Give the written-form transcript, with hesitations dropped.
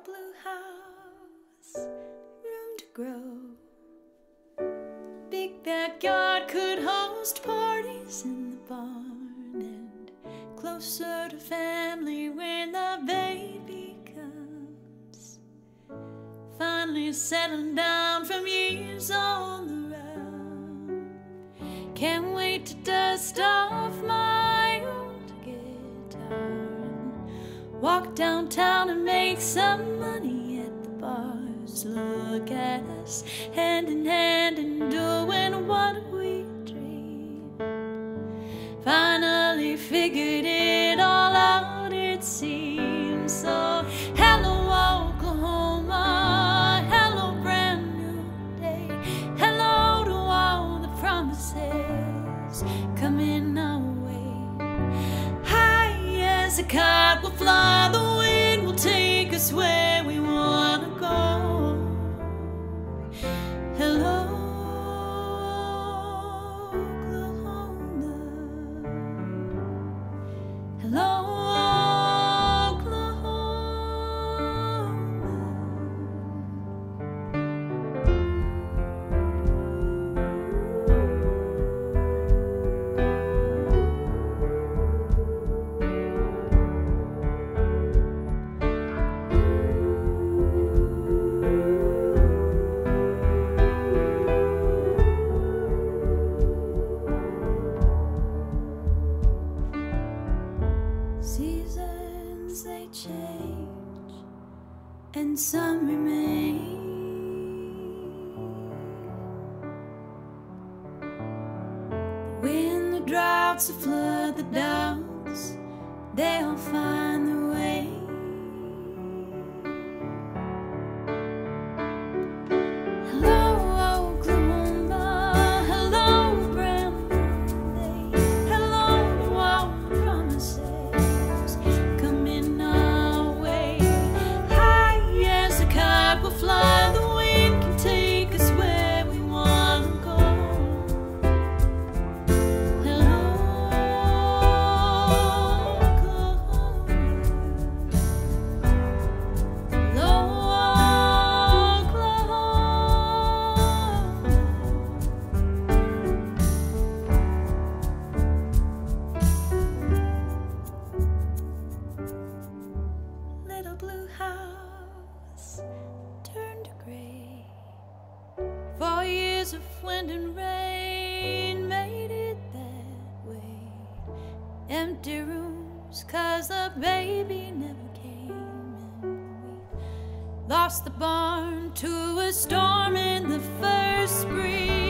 little blue house, room to grow. Big backyard could host parties in the barn, and closer to family when the baby comes. Finally settling down from years on the run. Can't wait to dust off my old guitar and walk downtown and make some money at the bars. Look at us hand in hand and doing what we dream. Finally figured it all out, it seems. So hello Oklahoma, hello brand new day, hello to all the promises coming our way. High as a kite we'll fly, the wind will take us where we wanna go. Hello Oklahoma, hello seasons they change and some remain. The wind, the droughts, the flood, the doubts, they all find their way. Hello Oklahoma, hello brand new day, hello to all the promises coming our way. High as a kite we'll fly, the wind can take us where we wanna go. Hello Oklahoma, hello little blue house turned to gray. 4 years of wind and rain made it that way. Empty rooms 'cause the baby never came, and we lost the barn to a storm in the first spring.